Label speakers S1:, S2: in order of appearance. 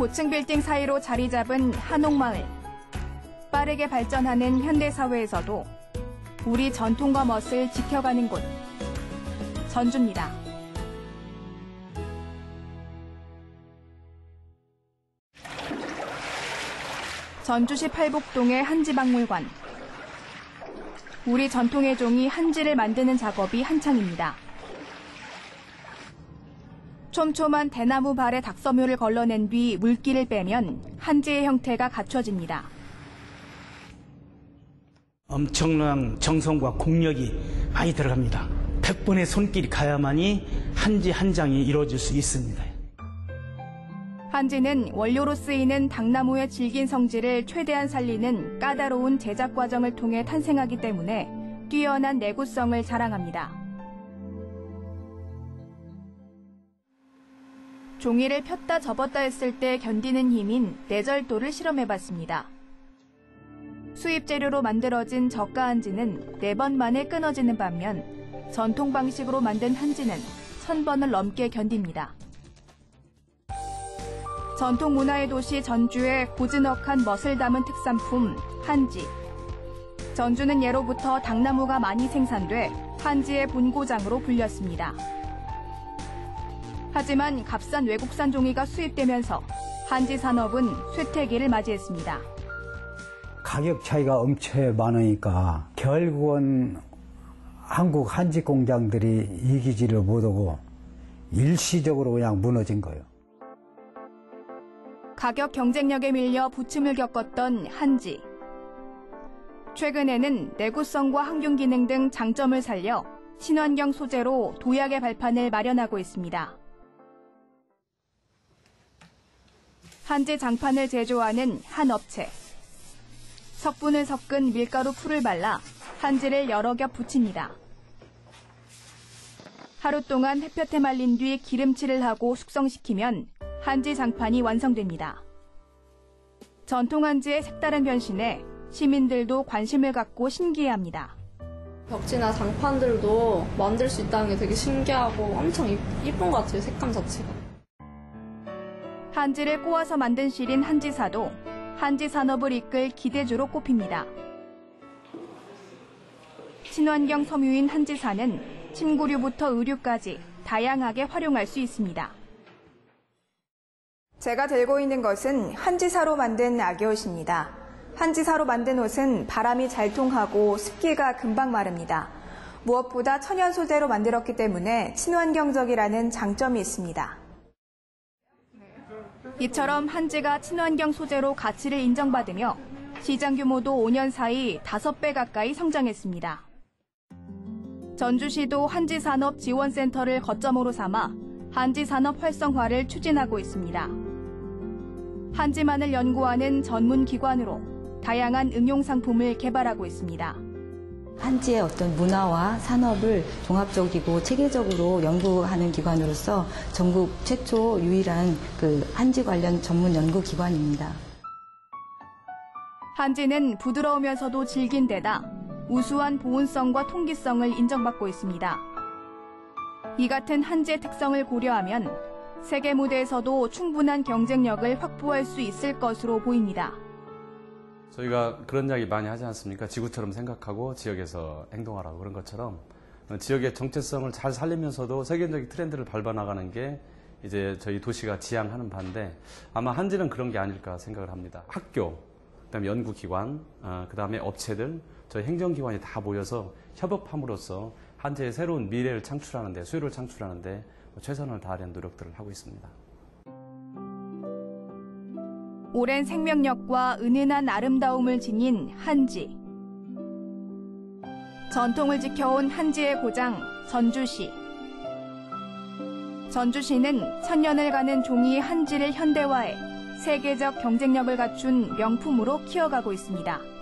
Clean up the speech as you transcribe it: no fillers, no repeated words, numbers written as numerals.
S1: 고층 빌딩 사이로 자리 잡은 한옥마을. 빠르게 발전하는 현대사회에서도 우리 전통과 멋을 지켜가는 곳, 전주입니다. 전주시 팔복동의 한지박물관. 우리 전통의 종이 한지를 만드는 작업이 한창입니다. 촘촘한 대나무 발에 닭섬유를 걸러낸 뒤 물기를 빼면 한지의 형태가 갖춰집니다.
S2: 엄청난 정성과 공력이 많이 들어갑니다. 100번의 손길이 가야만이 한지 한 장이 이루어질 수 있습니다.
S1: 한지는 원료로 쓰이는 당나무의 질긴 성질을 최대한 살리는 까다로운 제작 과정을 통해 탄생하기 때문에 뛰어난 내구성을 자랑합니다. 종이를 폈다 접었다 했을 때 견디는 힘인 내절도를 실험해봤습니다. 수입 재료로 만들어진 저가 한지는 4번 만에 끊어지는 반면 전통 방식으로 만든 한지는 1000번을 넘게 견딥니다. 전통 문화의 도시 전주의 고즈넉한 멋을 담은 특산품 한지. 전주는 예로부터 당나무가 많이 생산돼 한지의 본고장으로 불렸습니다. 하지만 값싼 외국산 종이가 수입되면서 한지 산업은 쇠퇴기를 맞이했습니다.
S3: 가격 차이가 엄청 많으니까 결국은 한국 한지 공장들이 이기지를 못하고 일시적으로 그냥 무너진 거예요.
S1: 가격 경쟁력에 밀려 부침을 겪었던 한지. 최근에는 내구성과 항균 기능 등 장점을 살려 친환경 소재로 도약의 발판을 마련하고 있습니다. 한지 장판을 제조하는 한 업체. 석분을 섞은 밀가루 풀을 발라 한지를 여러 겹 붙입니다. 하루 동안 햇볕에 말린 뒤 기름칠을 하고 숙성시키면 한지 장판이 완성됩니다. 전통 한지의 색다른 변신에 시민들도 관심을 갖고 신기해합니다.
S4: 벽지나 장판들도 만들 수 있다는 게 되게 신기하고 엄청 이쁜 것 같아요, 색감 자체가.
S1: 한지를 꼬아서 만든 실인 한지사도 한지 산업을 이끌 기대주로 꼽힙니다. 친환경 섬유인 한지사는 침구류부터 의류까지 다양하게 활용할 수 있습니다. 제가 들고 있는 것은 한지사로 만든 아기옷입니다. 한지사로 만든 옷은 바람이 잘 통하고 습기가 금방 마릅니다. 무엇보다 천연 소재로 만들었기 때문에 친환경적이라는 장점이 있습니다. 이처럼 한지가 친환경 소재로 가치를 인정받으며 시장 규모도 5년 사이 5배 가까이 성장했습니다. 전주시도 한지산업지원센터를 거점으로 삼아 한지산업 활성화를 추진하고 있습니다. 한지만을 연구하는 전문 기관으로 다양한 응용 상품을 개발하고 있습니다.
S5: 한지의 어떤 문화와 산업을 종합적이고 체계적으로 연구하는 기관으로서 전국 최초 유일한 한지 관련 전문 연구기관입니다.
S1: 한지는 부드러우면서도 질긴 데다 우수한 보온성과 통기성을 인정받고 있습니다. 이 같은 한지의 특성을 고려하면 세계 무대에서도 충분한 경쟁력을 확보할 수 있을 것으로 보입니다.
S6: 저희가 그런 이야기 많이 하지 않습니까? 지구처럼 생각하고 지역에서 행동하라고. 그런 것처럼 지역의 정체성을 잘 살리면서도 세계적인 트렌드를 밟아나가는 게 이제 저희 도시가 지향하는 바인데 아마 한지는 그런 게 아닐까 생각을 합니다. 학교, 그다음에 연구기관, 그다음에 업체들, 저희 행정기관이 다 모여서 협업함으로써 한지의 새로운 미래를 창출하는데, 수요를 창출하는데 최선을 다하려는 노력들을 하고 있습니다.
S1: 오랜 생명력과 은은한 아름다움을 지닌 한지. 전통을 지켜온 한지의 고장 전주시. 전주시는 천년을 가는 종이 한지를 현대화해 세계적 경쟁력을 갖춘 명품으로 키워가고 있습니다.